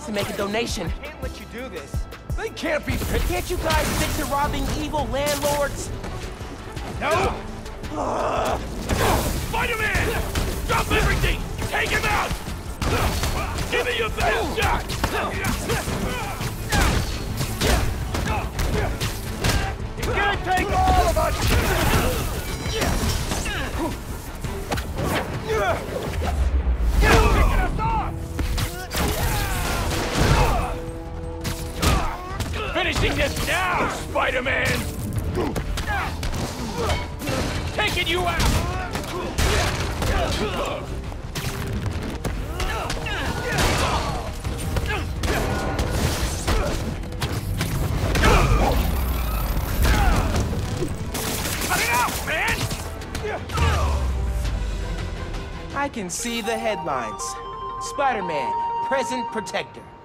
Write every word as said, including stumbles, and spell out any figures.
to make a donation. I can't let you do this. They can't be picked. Can't you guys stick to robbing evil landlords? No! Spider-Man! Drop everything! Take him out! Give me your best shot! You can't take all of us! Picking us off! Finishing this now, Spider-Man! Taking you out! Cut it out, man! I can see the headlines. Spider-Man, present protector.